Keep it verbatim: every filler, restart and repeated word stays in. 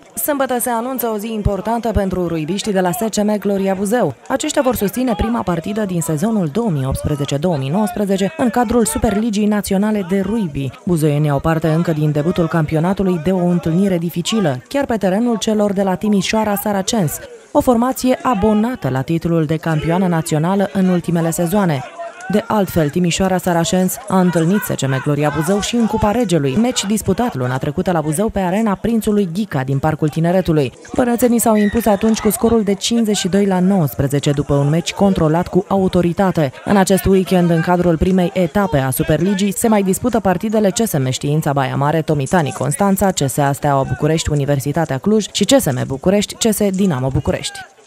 Sâmbătă se anunță o zi importantă pentru ruibiștii de la S C M Gloria Buzău. Aceștia vor susține prima partidă din sezonul două mii optsprezece două mii nouăsprezece în cadrul Superligii Naționale de Rugby. Buzoienii au parte încă din debutul campionatului de o întâlnire dificilă, chiar pe terenul celor de la Timișoara Saracens, o formație abonată la titlul de campioană națională în ultimele sezoane. De altfel, Timișoara Saracens a întâlnit S C M Gloria Buzău și în Cupa Regelui, meci disputat luna trecută la Buzău pe arena Prințului Ghica din Parcul Tineretului. Bănățenii s-au impus atunci cu scorul de cincizeci și doi la nouăsprezece după un meci controlat cu autoritate. În acest weekend, în cadrul primei etape a Superligii, se mai dispută partidele C S M Știința Baia Mare, Tomitani Constanța, C S A Steaua București, Universitatea Cluj și C S M București, C S Dinamo București.